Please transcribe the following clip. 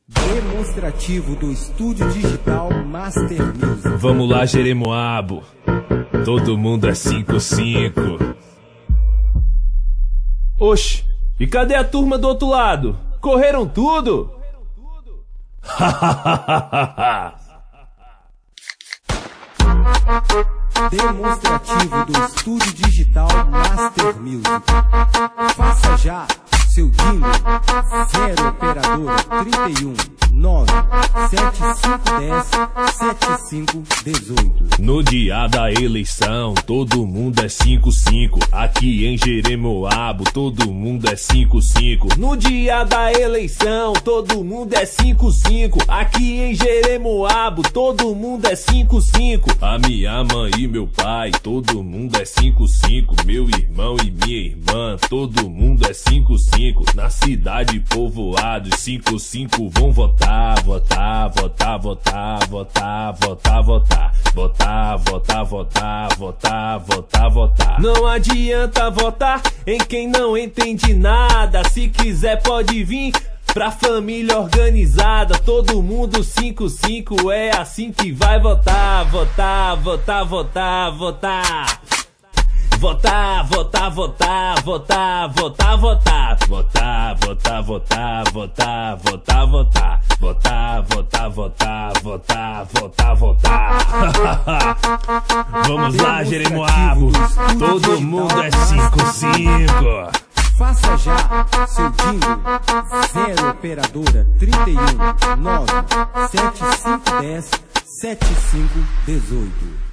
Demonstrativo do Estúdio Digital Master Music. Vamos lá, Jeremoabo. Todo mundo é 5-5. Oxe, e cadê a turma do outro lado? Correram tudo? Demonstrativo do Estúdio Digital Master Music. Faça já seu Dino 0 operadora 31 9 7510 7518. No dia da eleição, todo mundo é 5-5. Aqui em Jeremoabo, todo mundo é 5-5. No dia da eleição, todo mundo é 5-5. Aqui em Jeremoabo, todo mundo é 5-5. A minha mãe e meu pai, todo mundo é 5-5. Meu irmão e minha irmã, todo mundo é 5-5. Na cidade povoados, 5-5 vão votar. Votar, votar, votar, votar, votar, votar. Votar, votar, votar, votar, votar, votar. Não adianta votar em quem não entende nada. Se quiser pode vir pra família organizada. Todo mundo 5-5, é assim que vai votar. Votar, votar, votar, votar. Votar, votar, votar, votar, votar, votar. Votar, votar, votar, votar, votar, votar. Votar, votar, votar, votar, votar, votar. Vamos lá, Jeremoabo. Todo mundo é 5-5. Faça já seu Dino 0 operadora 31 9 7510 7518.